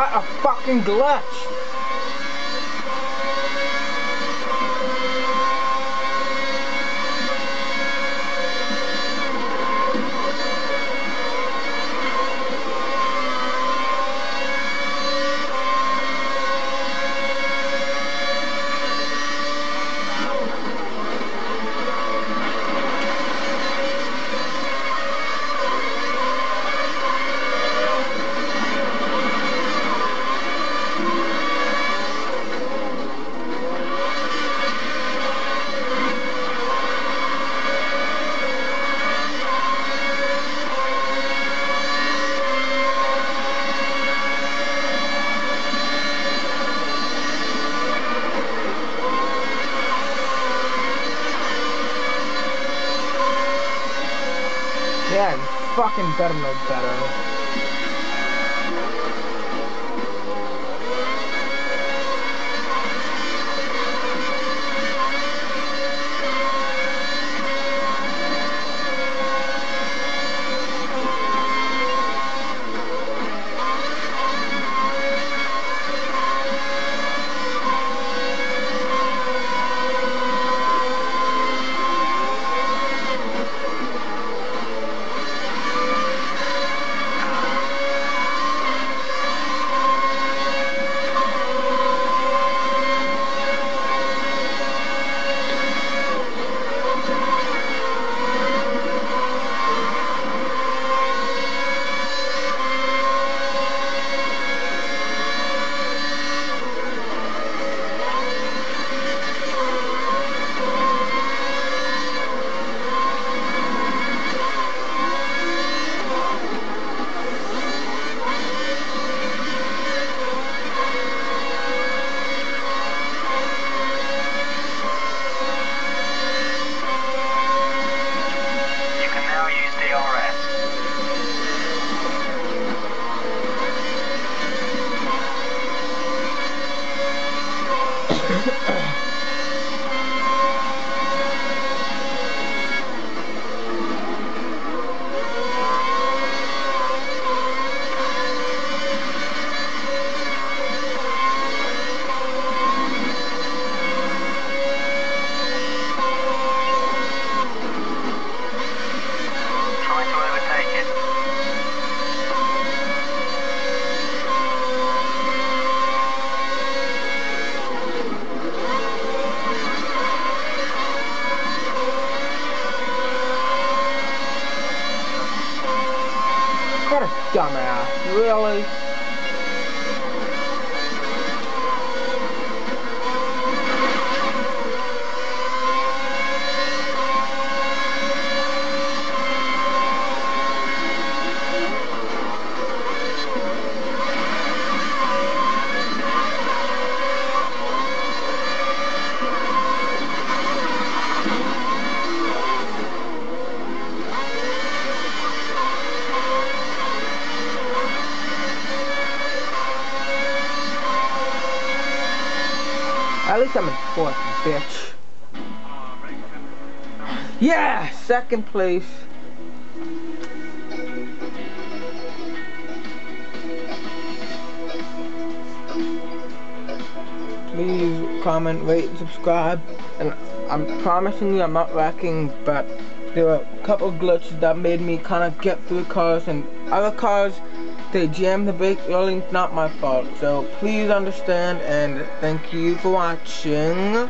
What a fucking glitch! Yeah, you fucking better know better. What a dumbass, really? At least I'm in fourth, bitch. Yeah, second place. Please comment, rate, and subscribe. And I'm promising you I'm not wrecking, but there were a couple of glitches that made me kind of get through cars, and other cars, they jammed the brake early. It's not my fault. So please understand, and thank you for watching.